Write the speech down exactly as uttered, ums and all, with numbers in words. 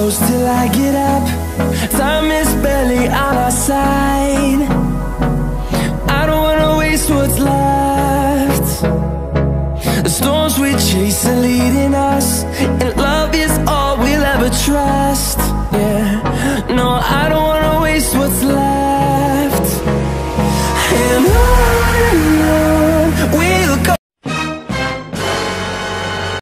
close till I get up. Time is barely on our side. I don't wanna waste what's left. The storms we chase are leading us, and love is all we'll ever try.